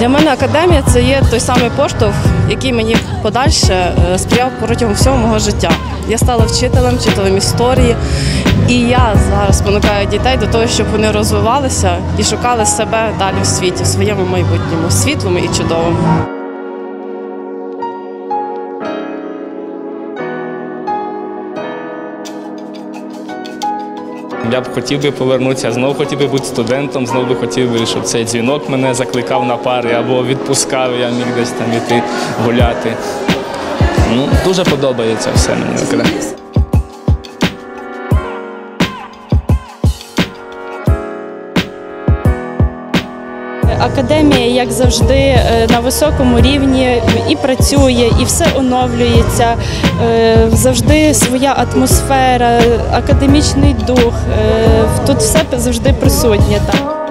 Для мене академія – це є той самий поштовх, який мені подальше сприяв протягом всього мого життя. Я стала вчителем історії, і я зараз спонукаю дітей до того, щоб вони розвивалися і шукали себе далі в світі, в своєму майбутньому, світлому і чудовому. Я б хотів би повернутися, знову хотів би бути студентом, знову би хотів би, щоб цей дзвінок мене закликав на пари або відпускав, я міг десь там іти гуляти. Дуже подобається все мені. Академія, як завжди, на високому рівні і працює, і все оновлюється, завжди своя атмосфера, академічний дух, тут все завжди присутнє.